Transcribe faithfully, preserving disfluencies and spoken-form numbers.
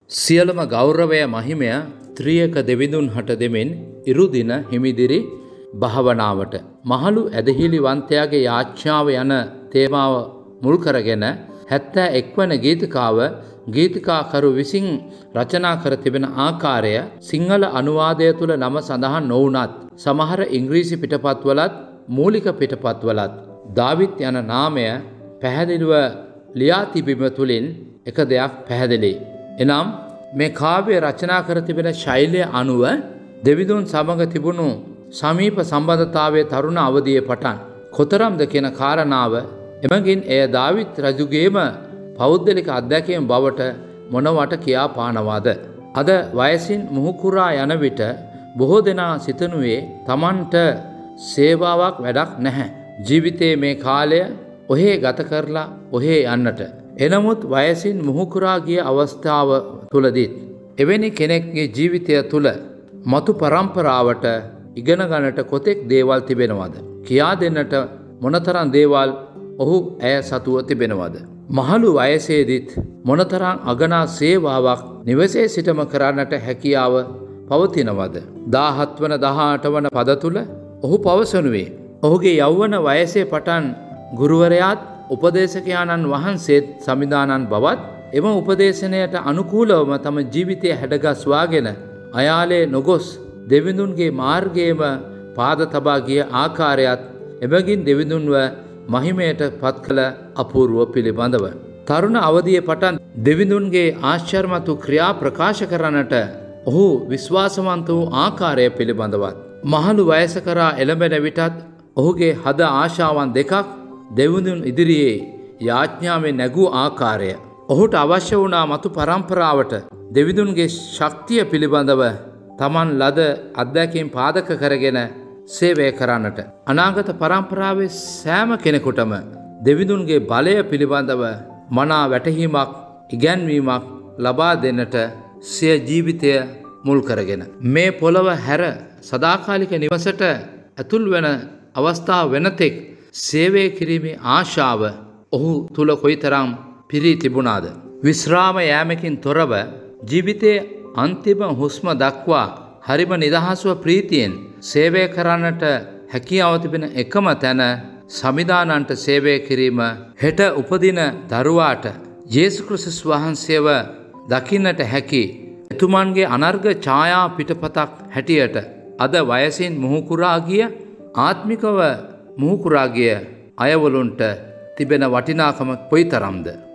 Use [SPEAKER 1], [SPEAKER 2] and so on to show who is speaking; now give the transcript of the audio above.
[SPEAKER 1] සියලුම ගෞරවය මහිමය ත්‍රියක දෙවිඳුන් හට දෙමින් ඉරුදින හිමිදිරි භාවනාවට මහලු ඇදහිලිවන්තයාගේ යාච්ඡාව යන තේමාව මුල් කරගෙන හැත්තෑ එක් වන ගීතිකාව ගීතිකාකරු විසින් රචනා කර තිබෙන ආකාරය සිංහල අනුවාදය තුළ නම සඳහන් නොවුනත් සමහර ඉංග්‍රීසි පිටපත්වලත් මූලික පිටපත්වලත් දාවිත් යන නාමය පැහැදිලිව ලියා තිබීම තුළින් එක දෙයක් පැහැදිලි. එනම් මේ කාව්‍ය රචනා කර තිබෙන ශෛලය අනුව දෙවිඳුන් සමග තිබුණු සමීප සම්බන්ධතාවයේ තරුණ අවදියේ පටන් කොතරම්ද කියන කාරණාව එමගින් එය දාවිත් රජුගේම පෞද්ගලික අත්දැකීම් බවට මොනවට කියා පානවාද. අද වයසින් මුහුකුරා යන විට බොහෝ දෙනා සිතනුවේ Tamanට සේවාවක් වැඩක් නැහැ. ජීවිතයේ මේ කාලය ඔහේ ගත කරලා ඔහේ යන්නට. එනමුත් වයසින් මුහුකුරා ගිය අවස්ථාව තුලදීත් එවැනි කෙනෙක්ගේ ජීවිතය තුල මතු පරම්පරාවට ඉගෙන ගන්නට කොතෙක් දේවල් තිබෙනවද? කියා දෙන්නට මොනතරම් දේවල් ඔහු ඇය සතුව තිබෙනවද? මහලු වයසේදීත් මොනතරම් අගනා සේවාවක් නිවසේ සිටම කරන්නට හැකියාව පවතිනවද? දාහත් වන දහඅට වන පද තුල ඔහු පවසනුවේ ඔහුගේ යෞවන වයසේ පටන් ගුරුවරයාත් උපදේශකයාණන් වහන්සේත් සමිදානන් බවත් එම උපදේශනයට අනුකූලවම තම ජීවිතය හැඩගස්වාගෙන අයාලේ නොගොස් දෙවිඳුන්ගේ මාර්ගයේම පාද තබා ගිය ආකාරයත් එබැගින් දෙවිඳුන්ව මහිමයට පත් කළ අපූර්ව පිළිබඳව තරුණ අවදියේ පටන් දෙවිඳුන්ගේ ආශ්චර්යමත් ක්‍රියා ප්‍රකාශ කරන්නට ඔහු විශ්වාසවන්ත වූ ආකාරය පිළිබඳවත් මහලු වයස කරා එළඹෙන විටත් ඔහුගේ හද ආශාවන් දෙකක් දෙවිඳුන් ඉදිරියේ යාඥාවෙන් නැගූ ආකාරය ඔහුට අවශ්‍ය වුණා මතු පරම්පරාවට දෙවිඳුන්ගේ ශක්තිය පිළිබඳව Taman ලද අත්දැකීම් පාදක කරගෙන සේවය කරන්නට අනාගත පරම්පරාවේ සෑම කෙනෙකුටම දෙවිඳුන්ගේ බලය පිළිබඳව මනා වැටහීමක් ඉගැන්වීමක් ලබා දෙන්නට සිය ජීවිතය මුල් කරගෙන මේ පොළව හැර සදාකාලික නිවසට ඇතුල් වෙන අවස්ථාව වෙනතෙක් සේවය කිරීමේ ආශාව ඔහු තුල කොයිතරම් පිරී තිබුණාද? විශ්‍රාම යෑමකින් තොරව ජීවිතයේ අන්තිම හුස්ම දක්වා හරිම නිදහස්ව ප්‍රීතියෙන් සේවය කරන්නට හැකියාව තිබෙන එකම තැන සමිදානන්ට සේවය කිරීම හෙට උපදින දරුවාට යේසුස් ක්‍රිස්තුස් වහන්සේව දකින්නට හැකි එතුමන්ගේ අනර්ග ඡායා පිටපතක් හැටියට අද වයසින් මුහුකුරා ගිය ආත්මිකව මුහුකුරා ගිය අයවලුන්ට තිබෙන වටිනාකම කොයිතරම්ද?